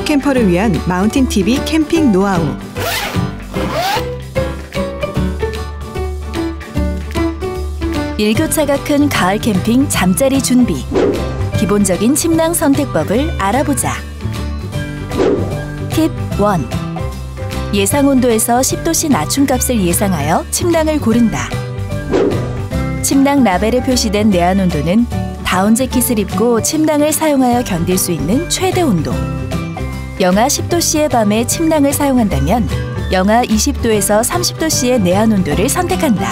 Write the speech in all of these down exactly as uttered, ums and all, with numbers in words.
캠퍼를 위한 마운틴 티비 캠핑 노하우. 일교차가 큰 가을 캠핑 잠자리 준비. 기본적인 침낭 선택법을 알아보자. 팁 일. 예상 온도에서 십 도씨 낮춤값을 예상하여 침낭을 고른다. 침낭 라벨에 표시된 내한 온도는 다운 재킷을 입고 침낭을 사용하여 견딜 수 있는 최대 온도. 영하 십 도씨의 밤에 침낭을 사용한다면 영하 이십 도에서 삼십 도씨의 내한 온도를 선택한다.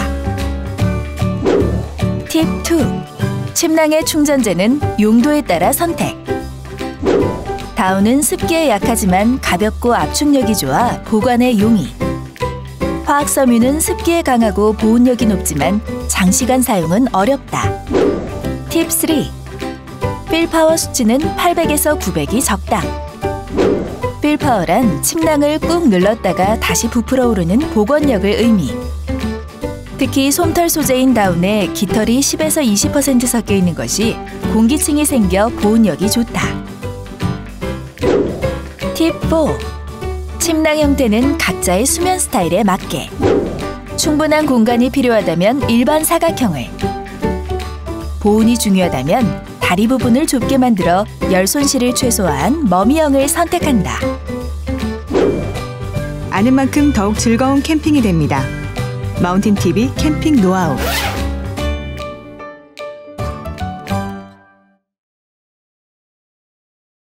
팁 이. 침낭의 충전재는 용도에 따라 선택. 다운은 습기에 약하지만 가볍고 압축력이 좋아 보관에 용이. 화학 섬유는 습기에 강하고 보온력이 높지만 장시간 사용은 어렵다. 팁 삼. 필파워 수치는 팔백에서 구백이 적당. 필파워란 침낭을 꾹 눌렀다가 다시 부풀어 오르는 복원력을 의미. 특히 솜털 소재인 다운에 깃털이 십에서 이십 퍼센트 섞여 있는 것이 공기층이 생겨 보온력이 좋다. 팁 사. 침낭 형태는 각자의 수면 스타일에 맞게. 충분한 공간이 필요하다면 일반 사각형을, 보온이 중요하다면 다리 부분을 좁게 만들어 열 손실을 최소화한 머미형을 선택한다. 아는 만큼 더욱 즐거운 캠핑이 됩니다. 마운틴 티비 캠핑 노하우.